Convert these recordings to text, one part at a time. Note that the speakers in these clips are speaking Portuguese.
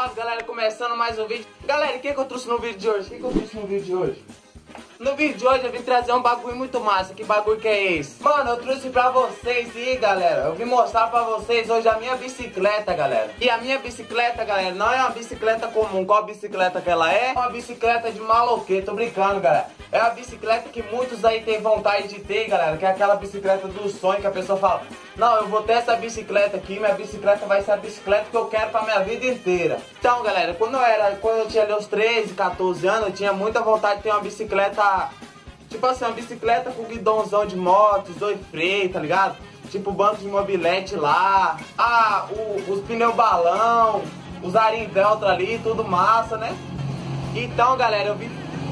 Salve, galera, começando mais um vídeo. Galera, o que eu trouxe no vídeo de hoje? No vídeo de hoje eu vim trazer um bagulho muito massa. Que bagulho que é esse? Mano, eu trouxe pra vocês aí, galera. Eu vim mostrar pra vocês hoje a minha bicicleta, galera. E a minha bicicleta, galera, não é uma bicicleta comum. Qual bicicleta que ela é? É uma bicicleta de maloqueiro. Tô brincando, galera. É a bicicleta que muitos aí têm vontade de ter, galera. Que é aquela bicicleta do sonho que a pessoa fala: não, eu vou ter essa bicicleta aqui. Minha bicicleta vai ser a bicicleta que eu quero pra minha vida inteira. Então, galera, quando eu tinha ali uns 13, 14 anos, eu tinha muita vontade de ter uma bicicleta, tipo assim, uma bicicleta com guidãozão de moto, os dois freios, tá ligado? Tipo banco de mobilete lá, os pneus balão, os arinhos veltro ali, tudo massa, né? Então, galera, eu vi...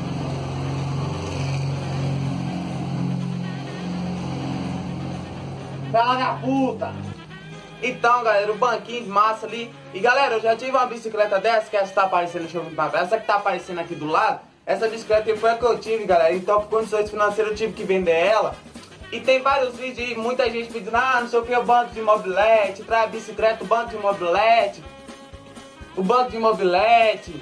Fala, minha puta! Então, galera, o banquinho de massa ali. E, galera, eu já tive uma bicicleta dessa, que essa tá aparecendo, deixa eu ver, essa que tá aparecendo aqui do lado. Essa bicicleta foi a que eu tive, galera. Então, por condições financeiras, eu tive que vender ela. E tem vários vídeos aí, muita gente pedindo: ah, não sei o que, o banco de mobilete, traz a bicicleta, o banco de mobilete, o banco de mobilete,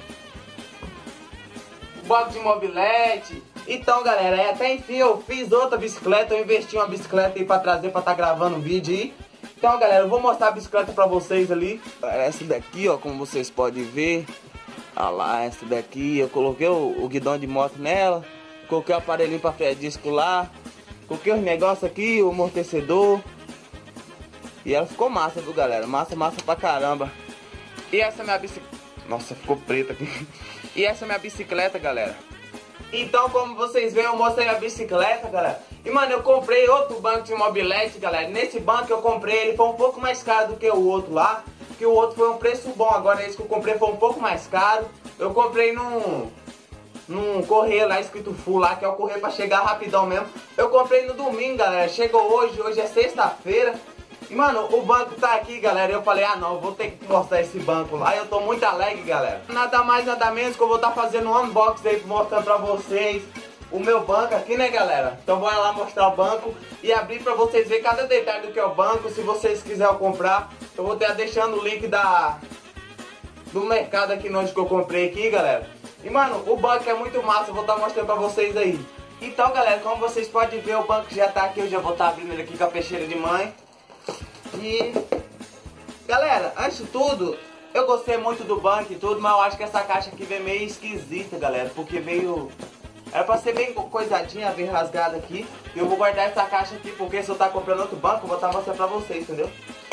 o banco de mobilete. Então, galera, até enfim eu fiz outra bicicleta, eu investi em uma bicicleta aí pra trazer, pra tá gravando um vídeo aí. Então, galera, eu vou mostrar a bicicleta pra vocês ali. Essa daqui, ó, como vocês podem ver. Olha lá, essa daqui, eu coloquei o guidão de moto nela, coloquei o aparelhinho pra freio disco lá, coloquei os negócios aqui, o amortecedor. E ela ficou massa, viu, galera? Massa pra caramba. E essa é minha bicicleta. Nossa, ficou preta aqui. E essa é minha bicicleta, galera. Então, como vocês veem, eu mostrei a bicicleta, galera. E, mano, eu comprei outro banco de mobilete, galera. Nesse banco que eu comprei, ele foi um pouco mais caro do que o outro lá. Porque o outro foi um preço bom. Agora esse que eu comprei foi um pouco mais caro. Eu comprei num correio lá escrito full lá, que é o correio pra chegar rapidão mesmo. Eu comprei no domingo, galera. Chegou hoje é sexta-feira. E, mano, o banco tá aqui, galera. Eu falei: ah, não, eu vou ter que mostrar esse banco lá. Eu tô muito alegre, galera. Nada mais, nada menos que eu vou estar fazendo um unboxing aí, mostrando pra vocês o meu banco aqui, né, galera? Então bora lá mostrar o banco e abrir pra vocês verem cada detalhe do que é o banco. Se vocês quiserem comprar, eu vou estar deixando o link do mercado aqui onde que eu comprei aqui, galera. E, mano, o banco é muito massa, eu vou estar mostrando pra vocês aí. Então, galera, como vocês podem ver, o banco já tá aqui. Eu já vou estar abrindo ele aqui com a peixeira de mãe. E, galera, antes de tudo, eu gostei muito do banco e tudo, mas eu acho que essa caixa aqui veio meio esquisita, galera. Porque veio... era pra ser bem coisadinha, bem rasgada aqui. E eu vou guardar essa caixa aqui, porque se eu tá comprando outro banco, eu vou estar mostrando pra vocês, entendeu?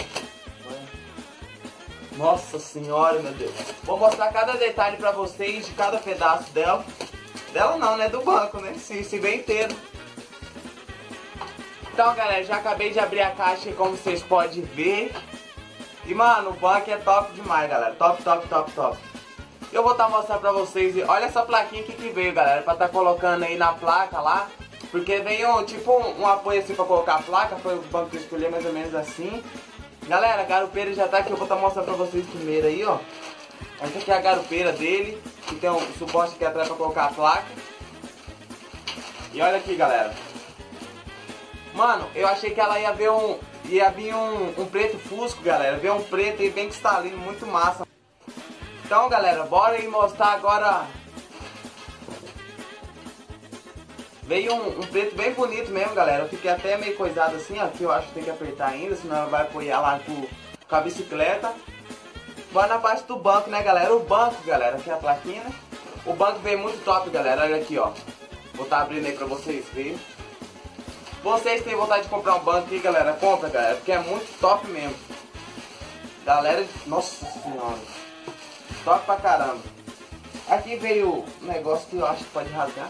Nossa senhora, meu Deus. Vou mostrar cada detalhe pra vocês, de cada pedaço dela. Dela não, né? Do banco, né? Se bem inteiro. Então, galera, já acabei de abrir a caixa, como vocês podem ver. E, mano, o banco é top demais, galera. Top. Eu vou estar mostrando pra vocês. Olha essa plaquinha aqui que veio, galera, pra estar colocando aí na placa lá. Porque veio tipo um apoio assim pra colocar a placa. Foi o banco que eu escolhi, mais ou menos assim. Galera, a garupeira já tá aqui. Eu vou estar mostrando pra vocês primeiro aí, ó. Essa aqui é a garupeira dele, que tem um suporte aqui atrás pra colocar a placa. E olha aqui, galera. Mano, eu achei que ela ia vir um preto fusco, galera. Veio um preto aí bem cristalino, muito massa. Então, galera, bora aí mostrar agora. Veio um preto bem bonito mesmo, galera. Eu fiquei até meio coisado assim, ó. Que eu acho que tem que apertar ainda, senão ela vai apoiar lá com a bicicleta. Bora na parte do banco, né, galera? O banco, galera, aqui é a plaquinha, né? O banco veio muito top, galera. Olha aqui, ó. Vou estar abrindo aí pra vocês verem. Vocês têm vontade de comprar um banco aqui, galera? Compra, galera, porque é muito top mesmo. Galera, nossa senhora. Top pra caramba. Aqui veio um negócio que eu acho que pode rasgar.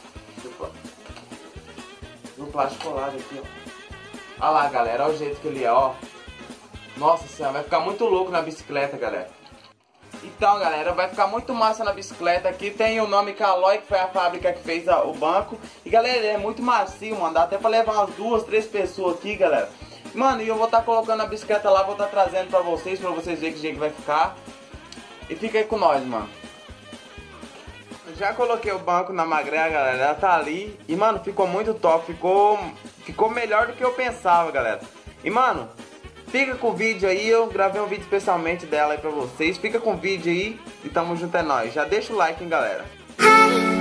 Do plástico colado aqui, ó. Olha lá, galera, olha o jeito que ele é, ó. Nossa senhora, vai ficar muito louco na bicicleta, galera. Então, galera, vai ficar muito massa na bicicleta. Aqui tem o nome Caloi, que foi a fábrica que fez o banco. E, galera, ele é muito macio, mano. Dá até pra levar umas 2, 3 pessoas aqui, galera. Mano, e eu vou estar colocando a bicicleta lá, vou estar trazendo pra vocês verem que jeito vai ficar. E fica aí com nós, mano. Eu já coloquei o banco na magrela, galera. Ela tá ali. E, mano, ficou muito top. Ficou melhor do que eu pensava, galera. E, mano, fica com o vídeo aí, eu gravei um vídeo especialmente dela aí pra vocês. Fica com o vídeo aí e tamo junto, é nóis. Já deixa o like, hein, galera.